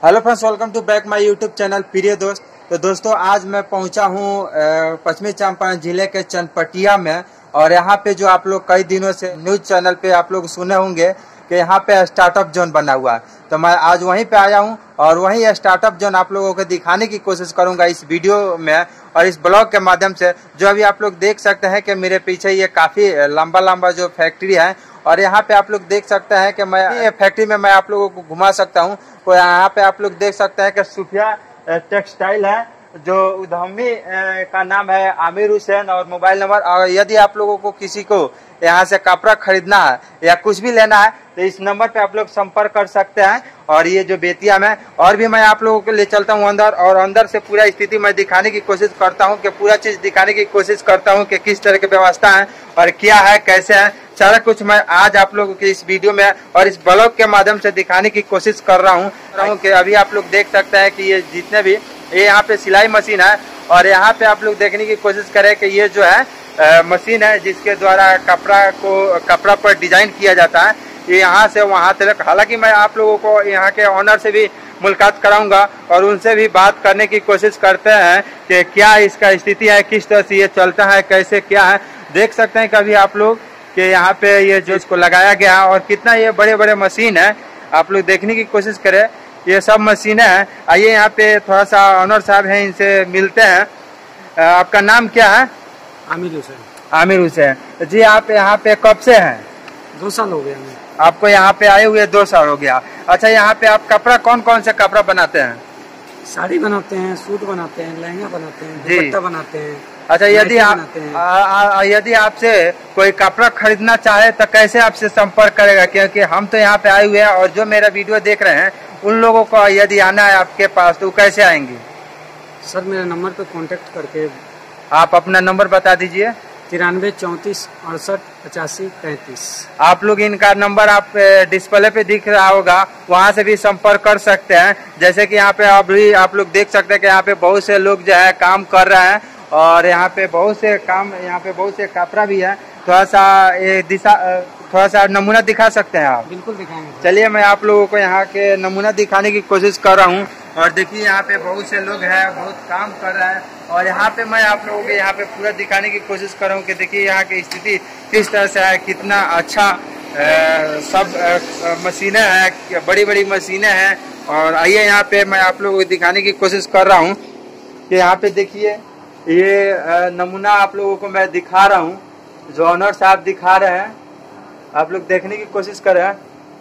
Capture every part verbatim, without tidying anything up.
Hello friends, welcome to back my YouTube channel प्रिय दोस्त। तो दोस्तों, आज मैं पहुंचा हूं पश्चिमी चंपारण जिले के चनपटिया में। और यहां पे जो आप लोग कई दिनों से न्यूज चैनल पे आप लोग सुने होंगे कि यहां पे स्टार्टअप जोन बना हुआ है। तो मैं आज वहीं पे आया हूं और वहीं स्टार्टअप जोन आप लोगों को दिखाने की कोशिश करूंगा इस वीडियो में और इस ब्लॉग के माध्यम से। जो अभी आप लोग देख सकते हैं कि मेरे पीछे ये काफी लंबा लंबा जो फैक्ट्री है और यहाँ पे आप लोग देख सकते हैं कि मैं ये फैक्ट्री में मैं आप लोगों को घुमा सकता हूँ। तो यहाँ पे आप लोग देख सकते हैं कि सुफिया टेक्सटाइल है, जो उद्यमी का नाम है आमिर हुसैन और मोबाइल नंबर। और यदि आप लोगों को किसी को यहाँ से कपड़ा खरीदना है या कुछ भी लेना है तो इस नंबर पे आप लोग संपर्क कर सकते हैं। और ये जो बेतिया में और भी मैं आप लोगों को ले चलता हूँ अंदर, और अंदर से पूरा स्थिति मैं दिखाने की कोशिश करता हूँ कि पूरा चीज दिखाने की कोशिश करता हूँ कि किस तरह की व्यवस्था है और क्या है, कैसे है, सारा कुछ मैं आज आप लोगों की इस वीडियो में और इस ब्लॉग के माध्यम से दिखाने की कोशिश कर रहा हूँ। कि अभी आप लोग देख सकते हैं कि ये जितने भी ये यहाँ पे सिलाई मशीन है और यहाँ पे आप लोग देखने की कोशिश करें कि ये जो है आ, मशीन है जिसके द्वारा कपड़ा को कपड़ा पर डिजाइन किया जाता है। ये यहाँ से वहाँ तक। हालांकि मैं आप लोगों को यहाँ के ऑनर से भी मुलाकात कराऊंगा और उनसे भी बात करने की कोशिश करते हैं कि क्या इसका स्थिति है, किस तरह से ये चलता है, कैसे क्या है। देख सकते हैं कभी आप लोग कि यहाँ पे ये जो इसको लगाया गया और कितना ये बड़े बड़े मशीन है, आप लोग देखने की कोशिश करें। ये सब मशीनें हैं। आइए यहाँ पे थोड़ा सा ऑनर साहब हैं, इनसे मिलते हैं। आपका नाम क्या है? आमिर हुसैन। आमिर हुसैन जी, आप यहाँ पे कब से हैं? दो साल हो गया हमें। आपको यहाँ पे आए हुए दो साल हो गया। अच्छा, यहाँ पे आप कपड़ा कौन कौन से कपड़ा बनाते हैं? साड़ी बनाते हैं, सूट बनाते हैं, लहंगा बनाते हैं, दुपट्टा बनाते हैं। अच्छा, यदि आप यदि आपसे कोई कपड़ा खरीदना चाहे तो कैसे आपसे संपर्क करेगा? क्योंकि हम तो यहाँ पे आए हुए हैं और जो मेरा वीडियो देख रहे हैं उन लोगों को यदि आना है आपके पास तो कैसे आएंगे? सर, मेरे नंबर पे कांटेक्ट करके आप अपना नंबर बता दीजिए। तिरानवे चौंतीस अड़सठ पचासी पैंतीस। आप लोग इनका नंबर आप डिस्प्ले पे दिख रहा होगा, वहाँ से भी संपर्क कर सकते हैं। जैसे कि यहाँ पे अभी आप लोग देख सकते हैं कि यहाँ पे बहुत से लोग जो है काम कर रहे हैं और यहाँ पे बहुत से काम यहाँ पे बहुत से कपड़ा भी है। थोड़ा सा ये दिशा थोड़ा सा नमूना दिखा सकते हैं आप? बिल्कुल दिखाएंगे। चलिए, मैं आप लोगों को यहाँ के नमूना दिखाने की कोशिश कर रहा हूँ। और देखिए यहाँ पे बहुत से लोग हैं, बहुत काम कर रहे हैं और यहाँ पे मैं आप लोगों को यहाँ पे पूरा दिखाने की कोशिश कर रहा हूँ कि देखिए यहाँ की स्थिति किस तरह से है, कितना अच्छा आ, सब मशीनें हैं, बड़ी बड़ी मशीनें हैं। और आइए यहाँ पे मैं आप लोगों को दिखाने की कोशिश कर रहा हूँ कि यहाँ पे देखिए ये नमूना आप लोगों को मैं दिखा रहा हूँ, जो ऑनर साहब दिखा रहे हैं। आप लोग देखने की कोशिश करें।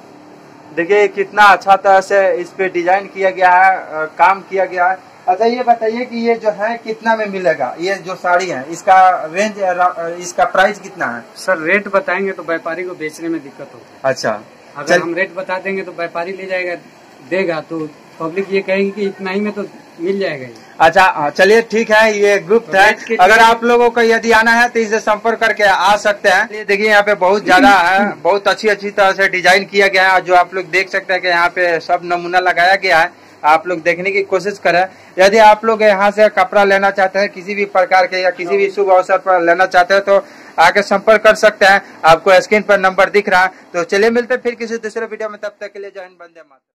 देखिए कितना अच्छा तरह से इस पे डिजाइन किया गया है, काम किया गया है। अच्छा, ये बताइए कि ये जो है कितना में मिलेगा? ये जो साड़ी है इसका रेंज, इसका प्राइस कितना है? सर, रेट बताएंगे तो व्यापारी को बेचने में दिक्कत होती है। अच्छा, अगर हम रेट बता देंगे तो व्यापारी ले जाएगा, देगा तो पब्लिक ये कहेगी कि इतना ही में तो मिल जाएगा। अच्छा, चलिए ठीक है, ये गुप्त है। अगर आप लोगों को यदि आना है तो इससे संपर्क करके आ सकते हैं। देखिए यहाँ पे बहुत ज्यादा है, बहुत अच्छी अच्छी तरह से डिजाइन किया गया है। जो आप लोग देख सकते हैं कि यहाँ पे सब नमूना लगाया गया है, आप लोग देखने की कोशिश करें। यदि आप लोग यहाँ से कपड़ा लेना चाहते हैं किसी भी प्रकार के या किसी भी शुभ अवसर पर लेना चाहते हैं तो आके संपर्क कर सकते हैं। आपको स्क्रीन पर नंबर दिख रहा है। तो चलिए मिलते हैं फिर किसी दूसरे वीडियो में, तब तक के लिए जय हिंद, वंदे मातरम।